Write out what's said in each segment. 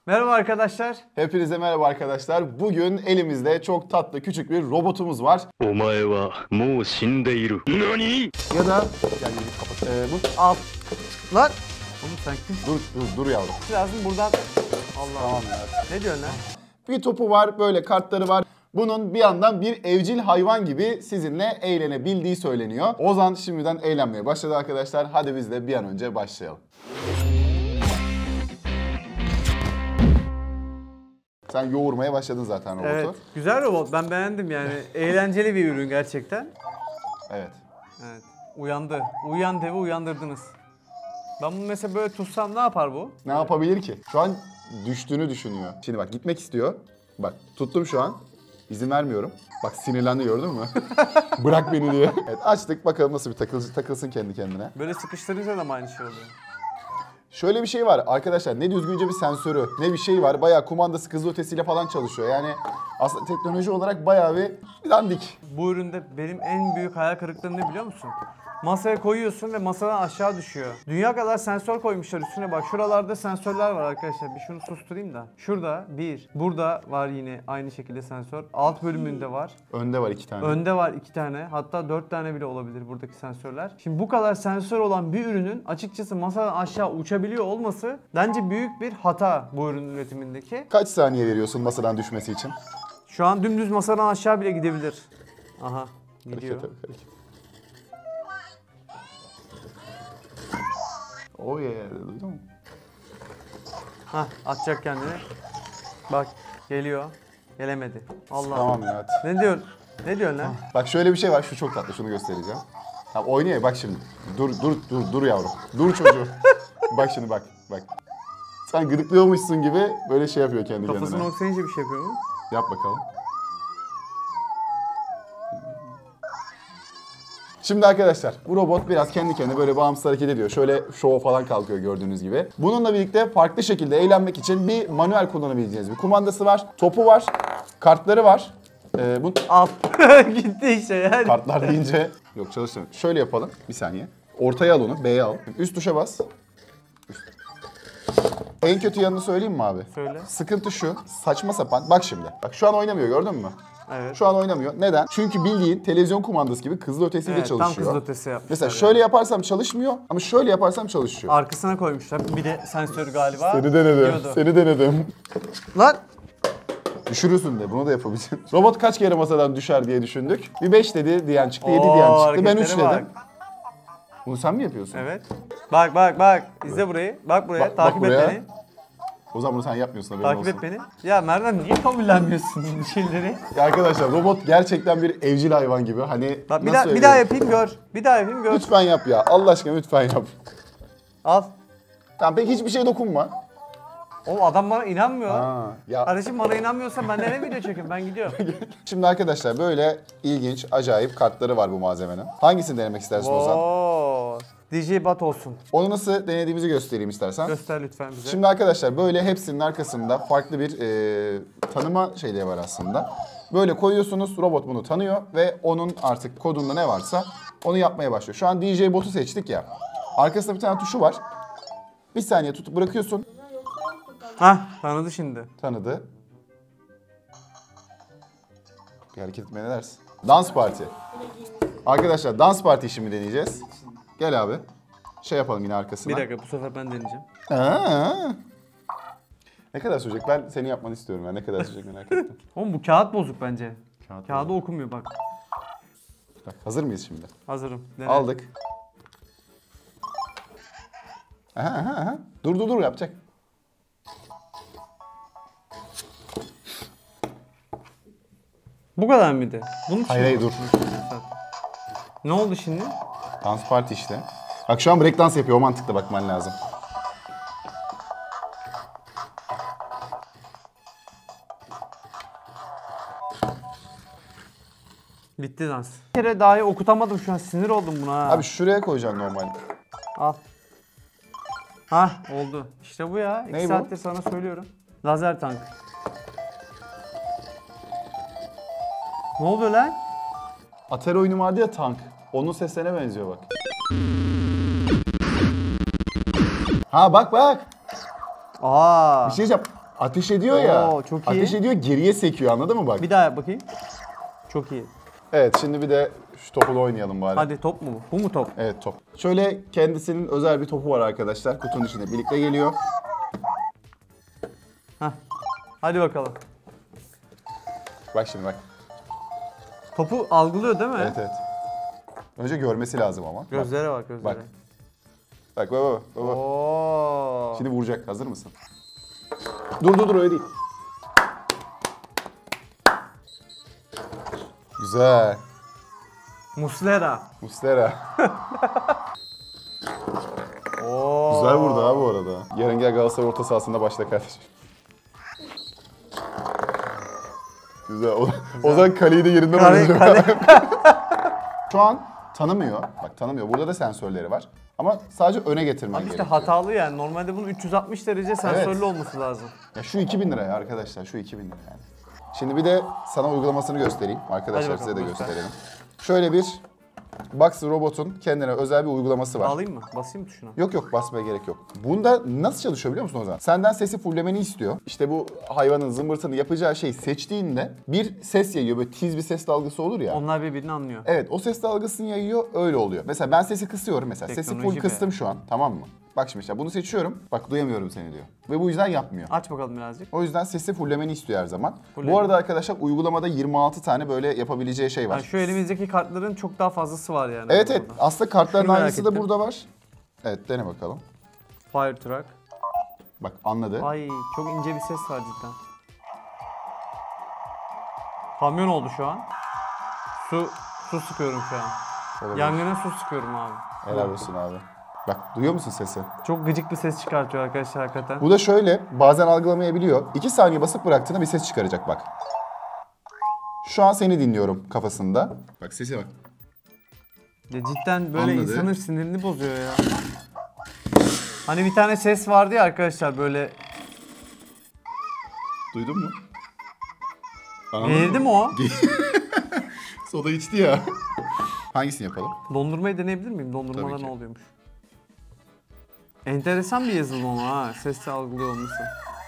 Merhaba arkadaşlar. Hepinize merhaba arkadaşlar. Bugün elimizde çok tatlı küçük bir robotumuz var. Omae wa mou shindeiru. Nani? Ya da yani kapat. Bu Al. Lan. Oğlum sen kim? dur yavrum. Lazım buradan. Allah Tamam Allah. ya. Ne diyorsun lan? Bir topu var, böyle kartları var. Bunun bir yandan bir evcil hayvan gibi sizinle eğlenebildiği söyleniyor. Ozan şimdiden eğlenmeye başladı arkadaşlar. Hadi biz de bir an önce başlayalım. Sen yoğurmaya başladın zaten robotu. Evet. Güzel robot. Ben beğendim yani. Eğlenceli bir ürün gerçekten. Evet. Evet. Uyandı. Uyan devi uyandırdınız. Ben bunu mesela böyle tutsam ne yapar bu? Ne yapabilir ki? Şu an düştüğünü düşünüyor. Şimdi bak gitmek istiyor. Bak tuttum şu an. İzin vermiyorum. Bak sinirlendi, gördün mü? Bırak beni diye. Evet, açtık bakalım nasıl bir takılsın kendi kendine. Böyle sıkıştırınca da mı aynı şey oluyor? Şöyle bir şey var arkadaşlar, ne düzgünce bir sensörü ne bir şey var. Bayağı kumandası hız ötesiyle falan çalışıyor. Yani aslında teknoloji olarak bayağı bir dandik. Bu üründe benim en büyük hayal kırıklığım ne biliyor musun? Masaya koyuyorsun ve masadan aşağı düşüyor. Dünya kadar sensör koymuşlar üstüne, bak şuralarda sensörler var arkadaşlar. Bir şunu susturayım da. Şurada bir, burada var yine aynı şekilde sensör. Alt bölümünde var. Önde var 2 tane. Önde var 2 tane, hatta 4 tane bile olabilir buradaki sensörler. Şimdi bu kadar sensör olan bir ürünün açıkçası masadan aşağı uçabiliyor olması bence büyük bir hata bu ürünün üretimindeki. Kaç saniye veriyorsun masadan düşmesi için? Şu an dümdüz masadan aşağı bile gidebilir. Aha, gidiyor. Hareket. Oh yeah, duydun mu? Hah, atacak kendini. Bak, geliyor. Gelemedi. Allah. Tamam ya. Ne diyorsun? Ne diyorsun lan? Bak şöyle bir şey var, şu çok tatlı, şunu göstereceğim. Tamam oynuyor, bak şimdi. Dur yavrum. Dur çocuğum. Bak şimdi bak. Sen gıdıklıyormuşsun gibi böyle şey yapıyor kendi Kafasını kendine. okşayınca bir şey yapıyor mu? Yap bakalım. Şimdi arkadaşlar bu robot biraz kendi kendine böyle bağımsız hareket ediyor. Şöyle şova falan kalkıyor gördüğünüz gibi. Bununla birlikte farklı şekilde eğlenmek için bir manuel kullanabileceğiniz bir kumandası var. Topu var. Kartları var. Bu Al. Gitti işte yani. kartlar deyince yok çalıştırmıyor. Şöyle yapalım. Bir saniye. Ortaya al onu. B'ye al. Üst tuşa bas. En kötü yanını söyleyeyim mi abi? Söyle. Sıkıntı şu. Saçma sapan. Bak şimdi. Bak şu an oynamıyor, gördün mü? Evet. Şu an oynamıyor. Neden? Çünkü bildiğin televizyon kumandası gibi hızlı ötesiyle Evet, tam çalışıyor. kız ötesi yapmışlar. Mesela yani. şöyle yaparsam çalışmıyor ama şöyle yaparsam çalışıyor. Arkasına koymuşlar. Bir de sensör galiba. Seni denedim. Diyordu. Seni denedim. Lan. Düşürürsün de bunu da yapabileceğim. Robot kaç kere masadan düşer diye düşündük. Bir 5 dedi diyen çıktı, 7 Oo, diyen çıktı. Ben 3 hareketlere dedim. Bunu sen mi yapıyorsun? Evet. Bak. İzle burayı. Bak buraya. Bak Takip et buraya. beni. O zaman bunu sen yapmıyorsun, haberin Takip olsun. et beni. Ya Merdan niye kabullenmiyorsun bu şeyleri? Ya arkadaşlar robot gerçekten bir evcil hayvan gibi. Hani Bak nasıl bir daha söyleyeyim? yapayım gör. Bir daha yapayım gör. Lütfen yap ya. Allah aşkına lütfen yap. Al. Tamam peki hiçbir şey dokunma. Oğlum adam bana inanmıyor. Ya Kardeşim bana inanmıyorsan ben nereye video çekeyim? Ben gidiyorum. şimdi arkadaşlar böyle ilginç, acayip kartları var bu malzemenin. Hangisini denemek istersin Ozan? Oo. DJ Bat olsun. Onu nasıl denediğimizi göstereyim istersen. Göster lütfen bize. Şimdi arkadaşlar böyle hepsinin arkasında farklı bir tanıma şeyleri var aslında. Böyle koyuyorsunuz, robot bunu tanıyor ve onun artık kodunda ne varsa onu yapmaya başlıyor. Şu an DJ botu seçtik ya. Arkasında bir tane tuşu var. Bir saniye tutup bırakıyorsun. Hah, tanıdı şimdi. Tanıdı. Bir hareket etmeye ne dersin? Dans parti. Arkadaşlar dans parti işimi deneyeceğiz. Gel abi. Şey yapalım yine arkasına. Bir dakika, bu sefer ben deneyeceğim. Ne kadar sürecek? Ben seni yapmanı istiyorum ya. Ne kadar sürecek merak ettim. Oğlum bu kağıt bozuk bence. Kağıt Kağıdı okumuyor bak. Bak, hazır mıyız şimdi? Hazırım. Dene. Aldık. Aha. Dur yapacak. Bu kadar mıydı? Bunun için Hayır mi? dur. Ne oldu şimdi? Dans parti işte. Bak şu an break dans yapıyor. O mantıkla bakman lazım. Bitti dans. Bir kere dahi okutamadım şu an, sinir oldum buna ha. Abi şuraya koyacaksın normal. Al. Hah, oldu. İşte bu ya. 2 Ney bu? saattir sana söylüyorum. Lazer tank. Ne oluyor lan? Atari oyunu vardı ya, tank. Onun seslerine benziyor bak. Ha bak. Aa. Bir şey diyeceğim. Ateş ediyor ya. Oo, çok iyi. Ateş ediyor, geriye sekiyor, anladın mı bak? Bir daha yap bakayım. Çok iyi. Evet, şimdi bir de şu topla oynayalım bari. Hadi top mu bu? Bu mu top? Evet, top. Şöyle kendisinin özel bir topu var arkadaşlar. Kutunun içinde birlikte geliyor. Hah. Hadi bakalım. Bak şimdi bak. Topu algılıyor değil mi? Evet evet. Önce görmesi lazım ama. Gözlere bak gözlere. Bak. Bak baba baba. Oo. Şimdi vuracak. Hazır mısın? Dur öyle değil. Güzel. Muslera. Muslera. Oo. Güzel vurdu ha bu arada. Yarın gel Galatasaray orta sahasında başla kardeşim. Güzel. O zaman kaleyi de yerinden oynayacak. Şu an tanımıyor. Bak tanımıyor. Burada da sensörleri var. Ama sadece öne getirmen Abi işte gerekiyor. hatalı yani. Normalde bunun 360 derece sensörlü Evet. olması lazım. Ya şu 2000 liraya arkadaşlar. Şu 2000 lira yani. Şimdi bir de sana uygulamasını göstereyim. Arkadaşlar Hadi size de bakalım, göster. gösterelim. Şöyle bir Box robotun kendine özel bir uygulaması var. Alayım mı? Basayım mı tuşuna? Yok basmaya gerek yok. Bunda nasıl çalışıyor biliyor musun o zaman? Senden sesi fullemeni istiyor. İşte bu hayvanın zımbırtını yapacağı şeyi seçtiğinde bir ses yayıyor. Böyle tiz bir ses dalgası olur ya. Onlar birbirini anlıyor. Evet o ses dalgasını yayıyor öyle oluyor. Mesela ben sesi kısıyorum mesela. Sesi full Teknoloji be. kıstım şu an, tamam mı? Bak şimdi işte bunu seçiyorum. Bak duyamıyorum seni diyor. Ve bu yüzden yapmıyor. Aç bakalım birazcık. O yüzden sesi fullemeni istiyor her zaman. Fulledim. Bu arada arkadaşlar uygulamada 26 tane böyle yapabileceği şey var. Yani şu elimizdeki kartların çok daha fazlası var yani. Evet evet. burada. Aslında kartların Şunu merak aynısı da ettim. burada var. Evet dene bakalım. Fire truck. Bak anladı. Ay çok ince bir ses var cidden. Kamyon oldu şu an. Su sıkıyorum şu an. Olabilir. Yangına su sıkıyorum abi. Helal olsun abi. Bak duyuyor musun sesi? Çok gıcık bir ses çıkartıyor arkadaşlar hakikaten. Bu da şöyle bazen algılamayabiliyor. 2 saniye basıp bıraktığında bir ses çıkaracak bak. Şu an seni dinliyorum kafasında. Bak sese bak. Ya cidden böyle Anladı. insanın sinirini bozuyor ya. Hani bir tane ses vardı ya arkadaşlar böyle. Duydun mu? Anladın Geğirdi mı? mi o? Soda içti ya. Hangisini yapalım? Dondurmayı deneyebilir miyim? Dondurmada Tabii ki. ne oluyormuş? Enteresan bir yazılım ama ha. Sesle algılıyor olması.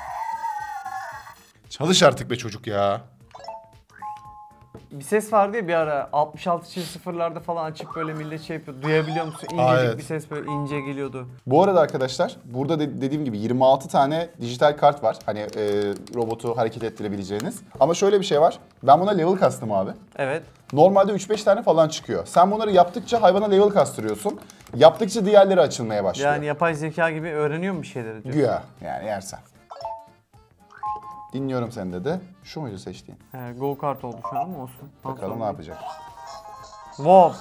Çalış artık be çocuk ya. Bir ses vardı ya bir ara 66.0'larda falan açıp böyle millet şey yapıyor. Duyabiliyor musun? İncecik evet. bir ses böyle ince geliyordu. Bu arada arkadaşlar burada dediğim gibi 26 tane dijital kart var. Hani robotu hareket ettirebileceğiniz. Ama şöyle bir şey var. Ben buna level kastım abi. Evet. Normalde 3-5 tane falan çıkıyor. Sen bunları yaptıkça hayvana level kastırıyorsun. Yaptıkça diğerleri açılmaya başlıyor. Yani yapay zeka gibi öğreniyor mu bir şeyleri diyor. Güya yani yersen. Dinliyorum seni dedi. Şu muydu seçtiğin? He, go kart oldu şu an ama olsun. Bakalım ne yapacak. Wow.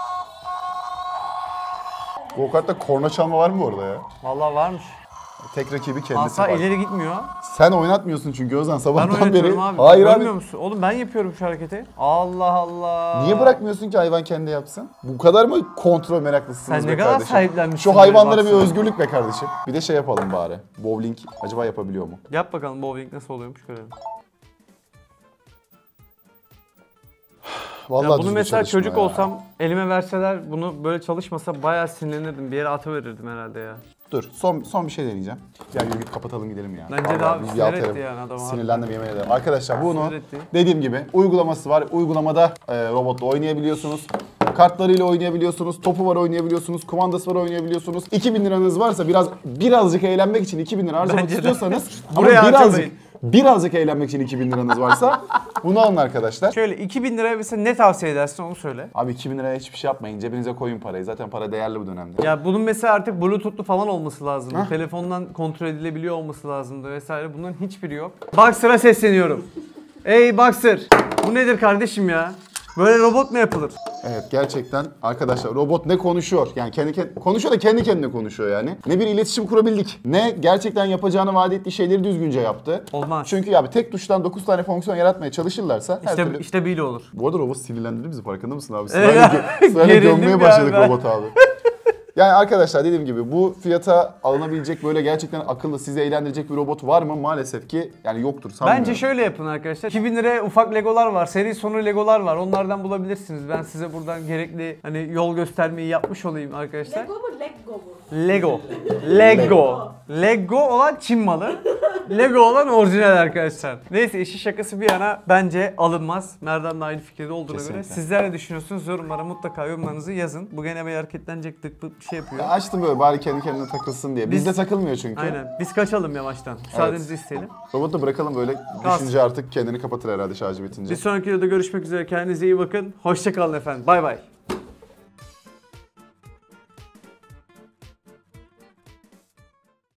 Go kartta korna çalma var mı orada ya? Vallahi varmış. Tek rakibi kendisi Asa var. ileri gitmiyor. Sen oynatmıyorsun çünkü Ozan Ben sabahtan beri. oynatıyorum abi. Hayır Görmüyor abi. musun? Oğlum ben yapıyorum şu hareketi. Allah Allah. Niye bırakmıyorsun ki hayvan kendi yapsın? Bu kadar mı kontrol meraklısınız Sen be ne kadar kardeşim? sahiplenmişsin Şu böyle hayvanlara bir baksana. özgürlük be kardeşim. Bir de şey yapalım bari. Bowling acaba yapabiliyor mu? Yap bakalım bowling nasıl oluyormuş görelim. Vallahi Ya bunu düzgün mesela çalışma çocuk ya. olsam elime verseler bunu böyle çalışmasa bayağı sinirlenirdim. Bir yere atıverirdim herhalde ya. Dur son bir şey deneyeceğim. Ya yürü git kapatalım gidelim ya. Bence de Vallahi abi biz sinir bir etti yani adam. Sinirlendim yemin ederim. Arkadaşlar bunu Sinir etti. dediğim gibi uygulaması var. Uygulamada robotla oynayabiliyorsunuz. Kartlarıyla oynayabiliyorsunuz. Topu var oynayabiliyorsunuz. Kumandası var oynayabiliyorsunuz. 2000 liranız varsa birazcık eğlenmek için 2000 lira harcamak Bence de. istiyorsanız Buraya ama harcamayın. birazcık eğlenmek için 2000 liranız varsa bunu alın arkadaşlar. Şöyle 2000 liraya mesela ne tavsiye edersin onu söyle. Abi 2000 liraya hiçbir şey yapmayın. Cebinize koyun parayı. Zaten para değerli bu dönemde. Ya bunun mesela artık bluetooth'lu falan olması lazım. Telefondan kontrol edilebiliyor olması lazımdı vesaire. Bunların hiçbiri yok. Boxer'a sesleniyorum. Ey Boxer! Bu nedir kardeşim ya? Böyle robot mu yapılır? Evet gerçekten arkadaşlar robot ne konuşuyor? Yani konuşuyor da kendi kendine konuşuyor yani. Ne bir iletişim kurabildik. Ne gerçekten yapacağını vaat ettiği şeyleri düzgünce yaptı. Olmaz. Çünkü abi tek tuştan 9 tane fonksiyon yaratmaya çalışırlarsa her türlü... İşte böyle olur. Bu arada robot sinirlendirdi bizi farkında mısın abi? Evet. Sırayla Gerildim gömmeye ya başladık ben. robot abi. Yani arkadaşlar dediğim gibi bu fiyata alınabilecek böyle gerçekten akıllı sizi eğlendirecek bir robot var mı? Maalesef ki yani yoktur sanmıyorum. Bence şöyle yapın arkadaşlar. 2000 liraya ufak legolar var. Seri sonu legolar var. Onlardan bulabilirsiniz. Ben size buradan gerekli hani yol göstermeyi yapmış olayım arkadaşlar. Lego mu Lego mu? Lego. Lego. Lego olan Çin malı. Lego olan orijinal arkadaşlar. Neyse işi şakası bir yana bence alınmaz. Merdan da aynı fikirde olduğuna göre. Kesinlikle. Sizler ne düşünüyorsunuz? Yorumlara mutlaka yorumlarınızı yazın. Bu gene bir hareketlenecek tık bir şey yapıyor. Ya açtım böyle bari kendi kendine takılsın diye. Bizde takılmıyor çünkü. Aynen. Biz kaçalım yavaştan. Müsaadenizi isteyelim. Robotu bırakalım böyle düşünce artık kendini kapatır herhalde şarjı bitince. Bir sonraki videoda görüşmek üzere. Kendinize iyi bakın. Hoşça kalın efendim. Bay bay.